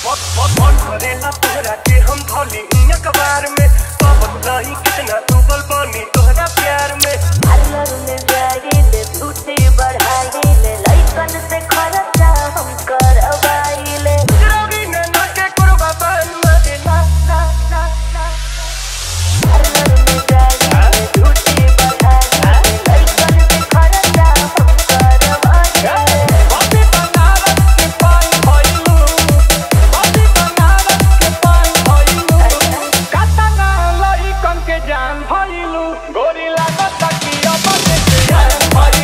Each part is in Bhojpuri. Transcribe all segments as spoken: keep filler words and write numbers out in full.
मन करेला तोहरा के हम धौली अखबार में पावत नहीं कितना डूबल बानी तोहरा प्यार में अलर में जाइले झूठी बढ़ाइले लइकन से खर्चा हम करवाइले रवि ने ना के कुर्बा बन मरे ना ना ना ना अलर में जाइले झूठी बढ़ाइले लइकन से खर्चा हम करवाइले बाती बनारस के पान भइलू बाती बनारस के पान भइलू कातना लइकन के जान भइलू गोरी लागत कि अब से जान भइलू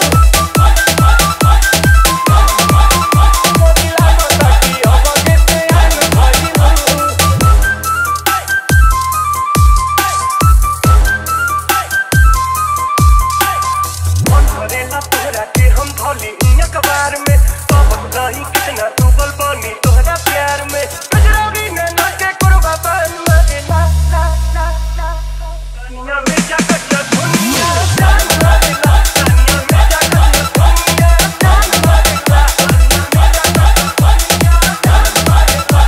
अखबार में पावत नहीं कितना डूबल बानी तोहरा प्यार में रवि ने ना के कुर्बा बन मरे ना ना ना ना दुनिया में जाकर दुनिया जान मरे ना दुनिया में जाकर दुनिया जान मरे ना दुनिया में जाकर दुनिया जान मरे ना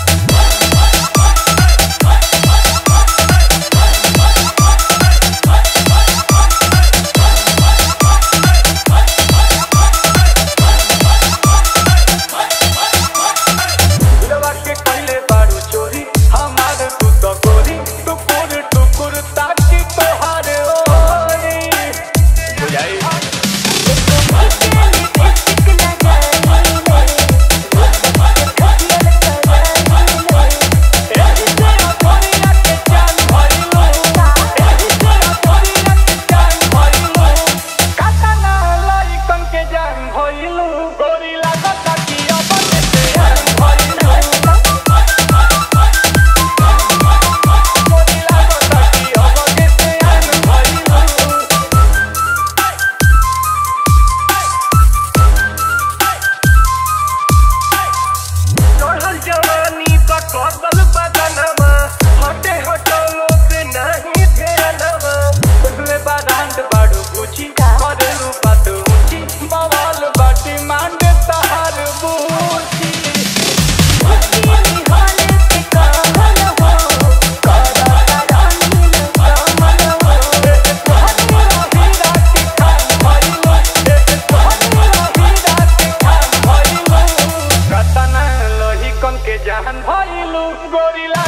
जवानी का कबल बदनवा हटे हटोलो पे नहीं फेरनवा उसले बारांड बाड़ू पूछी करेलू बात ऊंची बवाल बाटी मांडे तहार बूची मुश्किल हाल के कहल हो करा रानी न कमल हो हीरा के खान भइलू हीरा के खान भइलू कतना लोही कन के जान भइलू गोरी